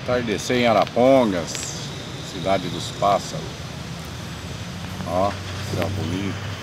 Entardecer em Arapongas, cidade dos pássaros. Ó, céu bonito.